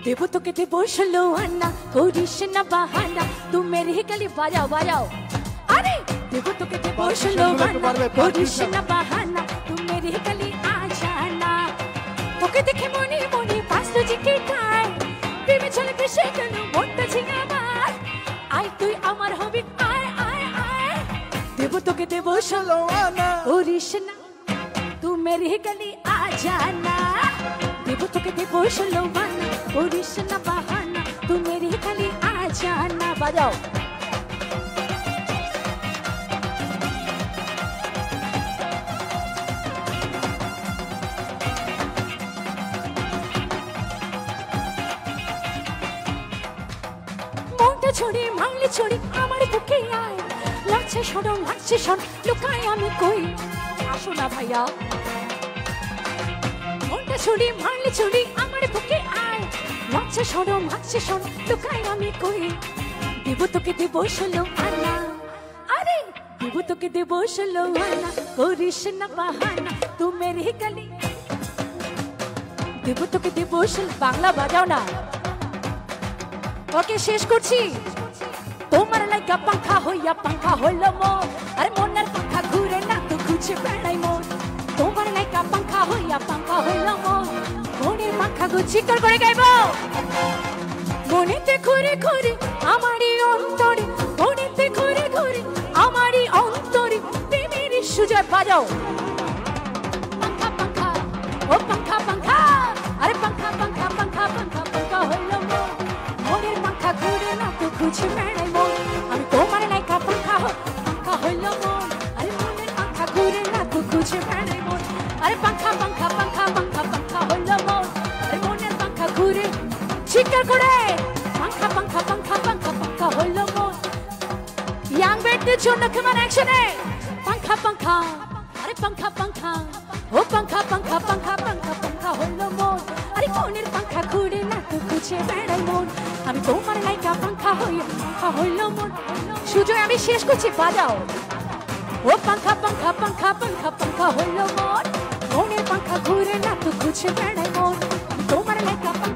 देवो तो के देवो षोलो आना करिस ना बाहाना तू मेरी गली बाजाओ बाजाओ अरे देवो तो के देवो षोलो आना करिस ना बाहाना तू मेरी गली आ जाना তোকে দেখে মনে মনে পাঁচটা জিকে টাই প্রেমে চলে বেশে কেন মনটা ঝিঙা মার আয় তুই আমার হবি আয় আয় আয় দেবো তোকে দেবো ষোলো আনা করিস না तू मेरी गली आ जाना देवो तो के देवो षोलो आना करिस ना बाहाना तू मेरी गली आ जाना बाजाओ মনটা ছড়ে ভাঙলে ছড়ে আমার বুকে আয় লাগছে শরম লাগছে শরম লুকাই আমি কই আসো না ভাইয়া মনটা ছড়ে ভাঙলে ছড়ে আমার বুকে আয় লাগছে শরম লাগছে শরম লুকাই আমি কই দেবো তোকে দেবো ষোলো আনা আরে দেবো তোকে দেবো ষোলো আনা করিস না বাহানা তু মেরি গলি দেবো তোকে দেবো ষোলো বাংলা বাজাও না ওকে শেষ করছি তোমার লাইকা পাখা হইলো মন আরে মনের পাখা ঘুরে না তো খুঁজে বেড়াই মন তোমার লাইকা পাখা হইলো মন মনের পাখা গুছি করে গাইবো মনেতে ঘুরে ঘুরে আমারই অন্তরে মনেতে ঘুরে ঘুরে আমারই অন্তরে প্রেমের সুজয় বাজাও পাখা পাখা ও পাখা পাখা আরে পাখা পাখা পাখা পাখা পাখা হইলো মন মনের পাখা ঘুরে না তো খুঁজে বেড়াই মন আমি তোমার লাইকা পাখা হইলো মন আরে মনের পাখা ঘুরে না তো খুঁজে বেড়াই মন আরে পাখা পাখা পাখা পাখা পাখা হইলো মন আরে মনের পাখা ঘুরে চিৎকার করে পাখা পাখা পাখা পাখা পাখা হইলো মন ইয়াং বেডদের জন্য কেমন অ্যাকশনে পাখা পাখা আরে পাখা পাখা ও পাখা পাখা পাখা পাখা পাখা হইলো মন আরে মনের পাখা ঘুরে না তো খুঁজে বেড়াই মন আমি তোমার লাইকা পাখা হইলো মন সুজয় আমি শেষ করছি বাজাও ও পাখা পাখা পাখা পাখা পাখা হইলো মন মনের পাখা ঘুরে না তো খুঁজে বেড়াই মন তোমার লাইকা